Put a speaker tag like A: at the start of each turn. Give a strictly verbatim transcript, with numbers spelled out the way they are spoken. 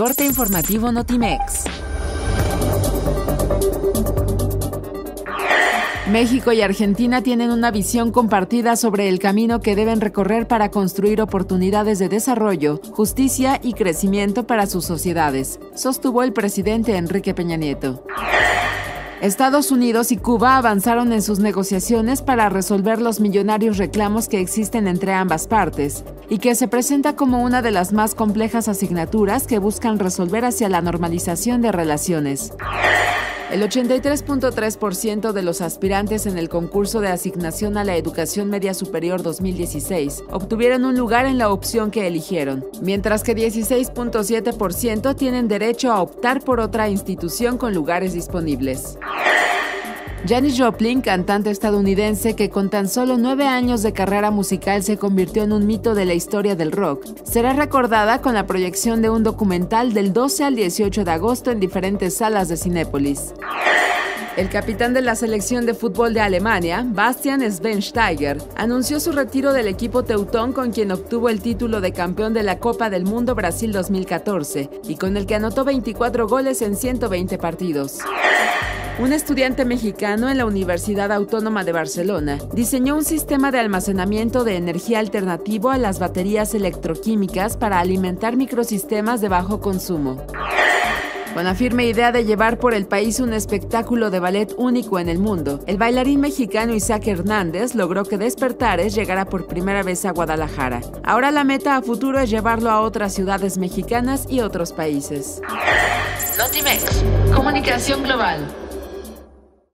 A: Corte informativo Notimex. México y Argentina tienen una visión compartida sobre el camino que deben recorrer para construir oportunidades de desarrollo, justicia y crecimiento para sus sociedades, sostuvo el presidente Enrique Peña Nieto. Estados Unidos y Cuba avanzaron en sus negociaciones para resolver los millonarios reclamos que existen entre ambas partes y que se presenta como una de las más complejas asignaturas que buscan resolver hacia la normalización de relaciones. El ochenta y tres punto tres por ciento de los aspirantes en el concurso de asignación a la educación media superior dos mil dieciséis obtuvieron un lugar en la opción que eligieron, mientras que dieciséis punto siete por ciento tienen derecho a optar por otra institución con lugares disponibles. Janis Joplin, cantante estadounidense que con tan solo nueve años de carrera musical se convirtió en un mito de la historia del rock, será recordada con la proyección de un documental del doce al dieciocho de agosto en diferentes salas de Cinépolis. El capitán de la selección de fútbol de Alemania, Bastian Schweinsteiger, anunció su retiro del equipo teutón con quien obtuvo el título de campeón de la Copa del Mundo Brasil dos mil catorce y con el que anotó veinticuatro goles en ciento veinte partidos. Un estudiante mexicano en la Universidad Autónoma de Barcelona diseñó un sistema de almacenamiento de energía alternativo a las baterías electroquímicas para alimentar microsistemas de bajo consumo. Con la firme idea de llevar por el país un espectáculo de ballet único en el mundo, el bailarín mexicano Isaac Hernández logró que Despertares llegara por primera vez a Guadalajara. Ahora la meta a futuro es llevarlo a otras ciudades mexicanas y otros países.
B: Notimex, comunicación global.